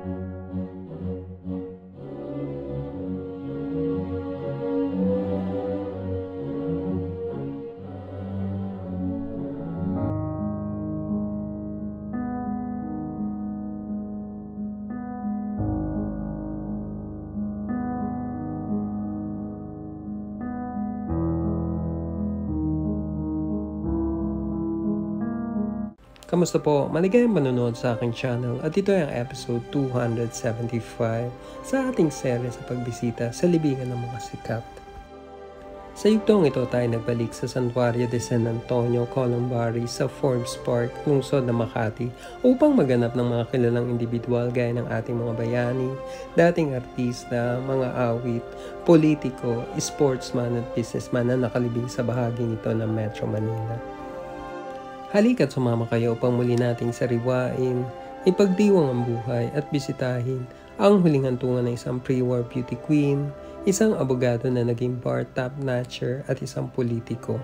Kamusta po? Maligayang manonood sa aking channel at ito ay ang episode 275 sa ating serye sa pagbisita sa libingan ng mga sikat. Sa yugtong ito tayo nagbalik sa Santuario de San Antonio, Columbari sa Forbes Park, lungsod ng Makati upang maganap ng mga kilalang individual gaya ng ating mga bayani, dating artista, mga awit, politiko, sportsman at businessman na nakalibing sa bahaging ito ng Metro Manila. Halika't sumama kayo upang muli nating sariwain, ipagdiwang ang buhay at bisitahin ang huling hantungan ng isang pre-war beauty queen, isang abogado na naging bar top-notcher at isang politiko.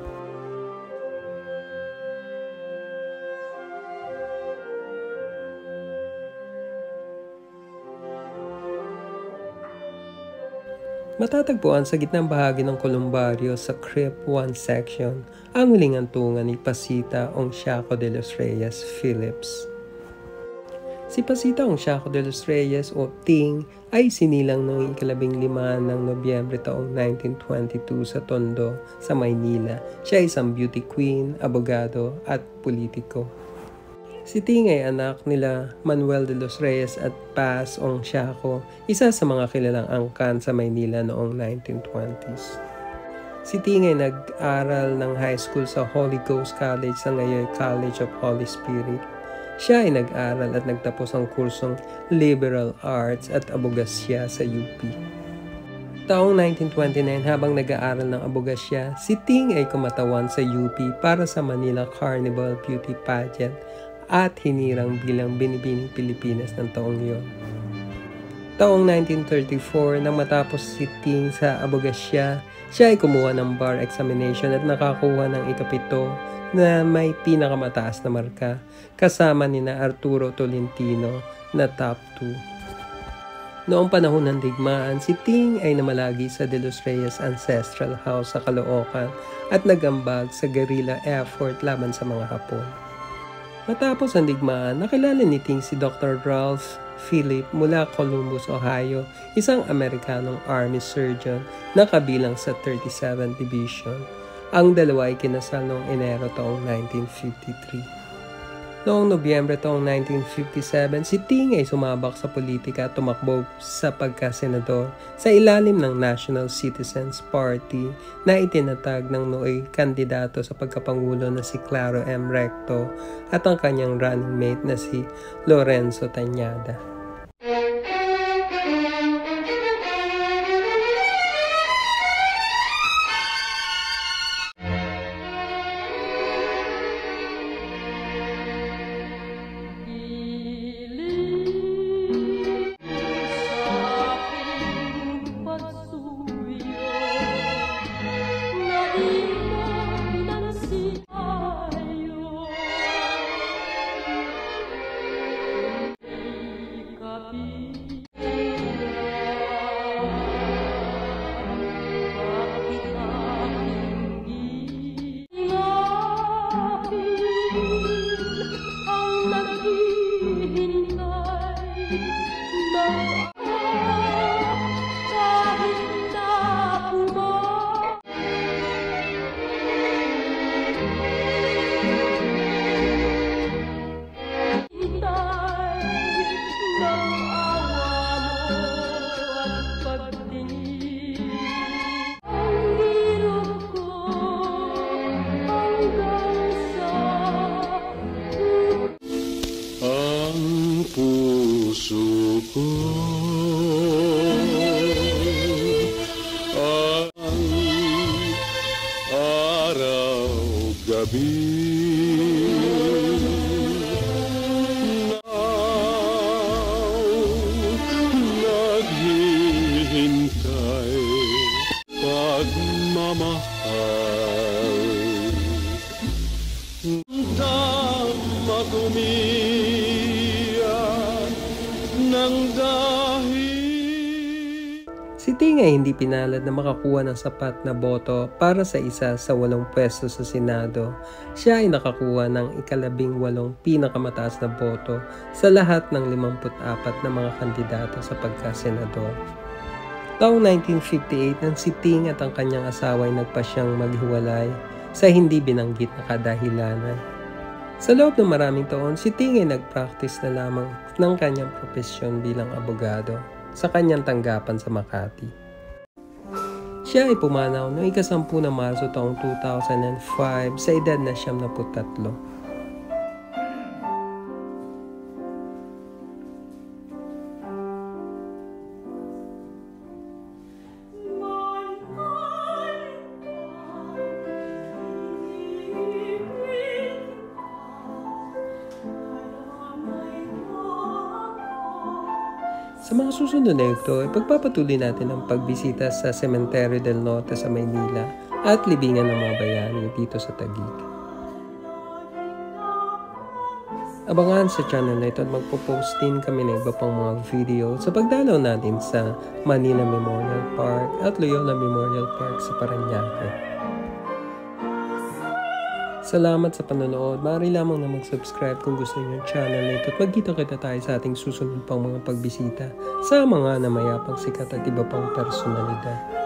Matatagpuan sa gitnang bahagi ng kolumbaryo sa Crypt 1 section ang huling hantungan ni Pacita Delos Reyes-Phillips. Si Pacita Delos Reyes o Ting ay sinilang noong 15 ng Nobyembre taong 1922 sa Tondo, sa Maynila. Siya ay isang beauty queen, abogado at politiko. Si Ting ay anak nila Manuel de los Reyes at Paz Ong Siaco, isa sa mga kilalang angkan sa Maynila noong 1920s. Si Ting ay nag-aral ng high school sa Holy Ghost College sa ngayon College of Holy Spirit. Siya ay nag-aral at nagtapos ang kursong Liberal Arts at Abogasya sa UP. Taong 1929 habang nag-aaral ng abogasya, si Ting ay kumatawan sa UP para sa Manila Carnival Beauty Pageant at hinirang bilang Binibining Pilipinas ng taong iyon. Taong 1934, nang matapos si Ting sa abogasya, siya ay kumuha ng bar examination at nakakuha ng ikapito na may pinakamataas na marka, kasama nina Arturo Tolentino na top 2. Noong panahon ng digmaan, si Ting ay namalagi sa De Los Reyes Ancestral House sa Caloocan at nagambag sa guerrilla effort laban sa mga Hapon. Matapos ang digmaan, nakilala ni Ting si Dr. Reyes-Phillips mula Columbus, Ohio, isang Amerikanong Army surgeon na kabilang sa 37th Division. Ang dalawa ay kinasal noong Enero taong 1953. Noong Nobyembre taong 1957, si Ting ay sumabak sa politika at tumakbo sa pagkasenador sa ilalim ng National Citizens Party na itinatag ng nooy kandidato sa pagkapangulo na si Claro M. Recto at ang kanyang running mate na si Lorenzo Tañada. Naghihintay pagmamahal, dama umiyak na barangay. Si Ting ay hindi pinalad na makakuha ng sapat na boto para sa isa sa 8 pwesto sa Senado. Siya ay nakakuha ng 18 pinakamataas na boto sa lahat ng 54 na mga kandidato sa pagkasenador. Taong 1958 nang si Ting at ang kanyang asawa ay nagpasyang maghiwalay sa hindi binanggit na kadahilanan. Sa loob ng maraming taon, si Ting ay nag-practice na lamang ng kanyang propesyon bilang abogado sa kanyang tanggapan sa Makati. Siya ay pumanaw noong 10 ng Marso taong 2005 sa edad na 73. Sa mga susunod na ito, ipagpapatuloy natin ang pagbisita sa Santuario del Norte sa Maynila at libingan ng mga bayani dito sa Taguig. Abangan sa channel na ito at magpo-post din kami ng iba pang mga video sa pagdalaw natin sa Manila Memorial Park at Loyola Memorial Park sa Paranaque. Salamat sa panonood. Maaari lamang na mag-subscribe kung gusto niyo yung channel na ito at magkita-kita tayo sa ating susunod pang mga pagbisita sa mga namayapang sikat at iba pang personalidad.